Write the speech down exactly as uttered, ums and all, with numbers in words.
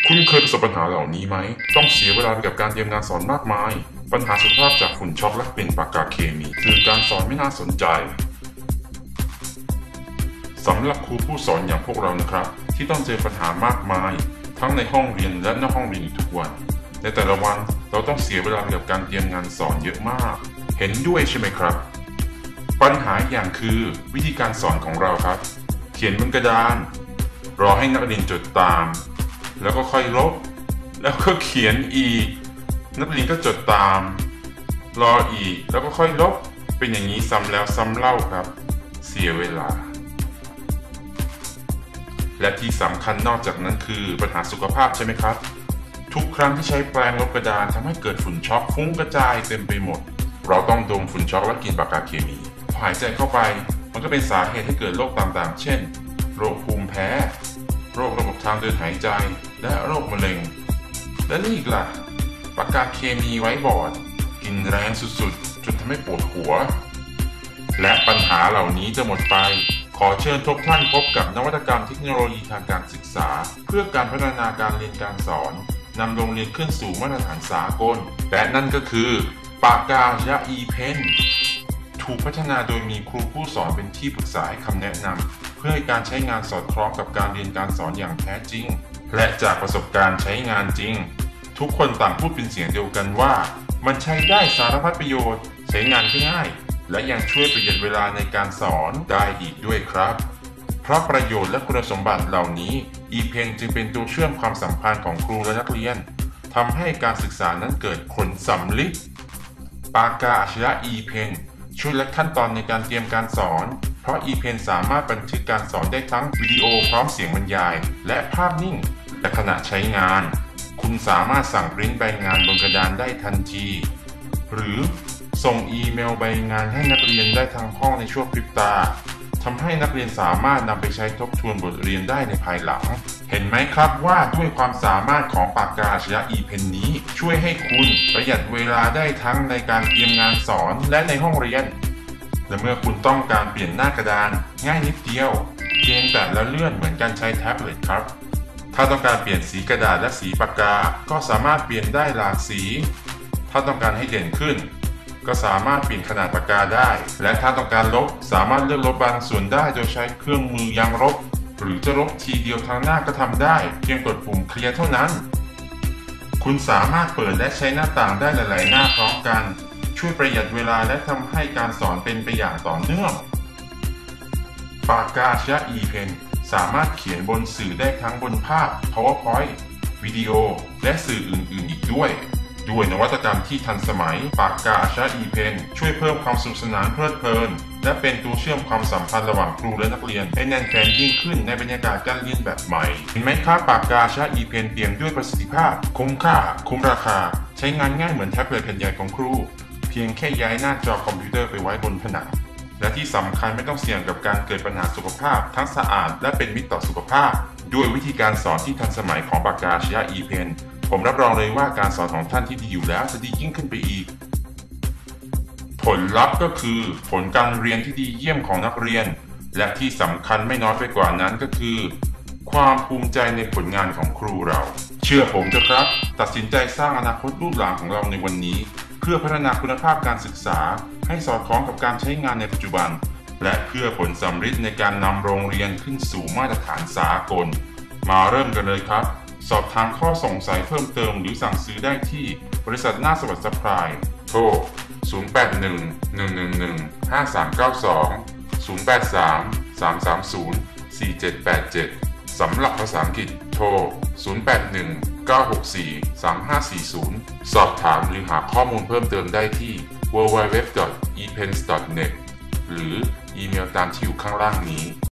คุณเคยประสบปัญหาเหล่านี้ไหมต้องเสียเวลาไปกับการเตรียมงานสอนมากมายปัญหาสุขภาพจากฝุ่นช็อกและกลิ่นปากกาเคมีคือการสอนไม่น่าสนใจสำหรับครูผู้สอนอย่างพวกเรานะครับที่ต้องเจอปัญหามากมายทั้งในห้องเรียนและนอกห้องเรียนทุกวันในแต่ละวันเราต้องเสียเวลาไปกับการเตรียมงานสอนเยอะมากเห็นด้วยใช่ไหมครับปัญหาอย่างคือวิธีการสอนของเราครับเขียนบนกระดานรอให้นักเรียนจดตามแล้วก็ค่อยลบแล้วก็เขียนอีกนักเรียนก็จดตามรออีกแล้วก็ค่อยลบเป็นอย่างนี้ซ้ำแล้วซ้ำเล่าครับเสียเวลาและที่สำคัญนอกจากนั้นคือปัญหาสุขภาพใช่ไหมครับทุกครั้งที่ใช้แปรงลบกระดานทำให้เกิดฝุ่นช็อกฟุ้งกระจายเต็มไปหมดเราต้องดมฝุ่นช็อกและกินปากกาเคมีพอหายใจเข้าไปมันก็เป็นสาเหตุให้เกิดโรคต่างๆเช่นโรคภูมิแพ้โรคระบบทางเดินหายใจและโรคมะเร็งและนี่อีกล่ะปากกาเคมีไว้บอร์ดกินแรงสุดๆจนทำให้ปวดหัวและปัญหาเหล่านี้จะหมดไปขอเชิญทุกท่านพบกับนวัตกรรมเทคโนโลยีทางการศึกษาเพื่อการพัฒนาการเรียนการสอนนำโรงเรียนขึ้นสู่มาตรฐานสากลและนั่นก็คือปากกาและ e-pen ถูกพัฒนาโดยมีครูผู้สอนเป็นที่ปรึกษาให้คำแนะนำเพื่อให้การใช้งานสอดคล้องกับการเรียนการสอนอย่างแท้จริงและจากประสบการณ์ใช้งานจริงทุกคนต่างพูดเป็นเสียงเดียวกันว่ามันใช้ได้สารพัดประโยชน์ใช้งานง่ายและยังช่วยประหยัดเวลาในการสอนได้อีกด้วยครับเพราะประโยชน์และคุณสมบัติเหล่านี้ e-pen จึงเป็นตัวเชื่อมความสัมพันธ์ของครูและนักเรียนทำให้การศึกษานั้นเกิดผลสำลิดปากกาอัจฉริยะ e-pen ช่วยลดขั้นตอนในการเตรียมการสอนเพราะ e-pen สามารถบันทึกการสอนได้ทั้งวิดีโอพร้อมเสียงบรรยายและภาพนิ่งและขณะใช้งานคุณสามารถสั่งปริ้นใบงานบนกระดานได้ทันทีหรือส่งอีเมลใบงานให้นักเรียนได้ทั้งห้องในชั่วพริบตาทำให้นักเรียนสามารถนำไปใช้ทบทวนบทเรียนได้ในภายหลังเห็นไหมครับว่าด้วยความสามารถของปากกาอัจฉริยะ e-pen นี้ช่วยให้คุณประหยัดเวลาได้ทั้งในการเตรียมงานสอนและในห้องเรียนและเมื่อคุณต้องการเปลี่ยนหน้ากระดานง่ายนิดเดียวเพียงแต่ละเลื่อนเหมือนการใช้แท็บเล็ตครับถ้าต้องการเปลี่ยนสีกระดาษและสีปากกาก็สามารถเปลี่ยนได้หลากสีถ้าต้องการให้เด่นขึ้นก็สามารถเปลี่ยนขนาดปากกาได้และถ้าต้องการลบสามารถเลือกลบบางส่วนได้โดยใช้เครื่องมือยางลบหรือจะลบทีเดียวทางหน้าก็ทำได้เพียงกดปุ่มเคลียร์เท่านั้นคุณสามารถเปิดและใช้หน้าต่างได้หลายๆหน้าพร้อมกันช่วยประหยัดเวลาและทำให้การสอนเป็นไปอย่างต่อเนื่องปากกาอัจฉริยะ e-pen สามารถเขียนบนสื่อได้ทั้งบนภาพ PowerPoint วิดีโอและสื่ออื่นๆอีกด้วยด้วยนวัตกรรมที่ทันสมัยปากกาอัจฉริยะ e-pen ช่วยเพิ่มความสนุกสนานเพลิดเพลินและเป็นตัวเชื่อมความสัมพันธ์ระหว่างครูและนักเรียนให้แน่นแฟ้นยิ่งขึ้นในบรรยากาศการเรียนแบบใหม่เห็นไหมครับปากกาอัจฉริยะ e-pen เตรียมด้วยประสิทธิภาพคุ้มค่าคุ้มราคาใช้งานง่ายเหมือนแท็บเล็ตแผ่นใหญ่ของครูเพียงแค่ย้ายหน้าจอคอมพิวเตอร์ไปไว้บนผนังและที่สำคัญไม่ต้องเสี่ยงกับการเกิดปัญหาสุขภาพทั้งสะอาดและเป็นมิตรต่อสุขภาพด้วยวิธีการสอนที่ทันสมัยของปากกาอัจฉริยะ e-pen ผมรับรองเลยว่าการสอนของท่านที่ดีอยู่แล้วจะดียิ่งขึ้นไปอีกผลลัพธ์ก็คือผลการเรียนที่ดีเยี่ยมของนักเรียนและที่สำคัญไม่น้อยไปกว่านั้นก็คือความภูมิใจในผลงานของครูเราเชื่อผมเถอะครับตัดสินใจสร้างอนาคตลูกหลานของเราในวันนี้เพื่อพัฒนาคุณภาพการศึกษาให้สอดคล้องกับการใช้งานในปัจจุบันและเพื่อผลสำเร็จในการนำโรงเรียนขึ้นสู่มาตรฐานสากลมาเริ่มกันเลยครับสอบถามข้อสงสัยเพิ่มเติมหรือสั่งซื้อได้ที่บริษัทนาสวัสดิ์ซัพพลายโทรศูนย์ แปด หนึ่ง หนึ่ง หนึ่ง หนึ่ง ห้า สาม เก้า สอง ศูนย์ แปด สาม สาม สาม ศูนย์ สี่ เจ็ด แปด เจ็ดสำหรับภาษาอังกฤษโทรศูนย์ แปด หนึ่ง เก้า หก สี่ สาม ห้า สี่ ศูนย์สอบถามหรือหาข้อมูลเพิ่มเติมได้ที่ ดับเบิลยู ดับเบิลยู ดับเบิลยู ดอท อี เพน ดอท เน็ต หรืออีเมลตามที่อยู่ข้างล่างนี้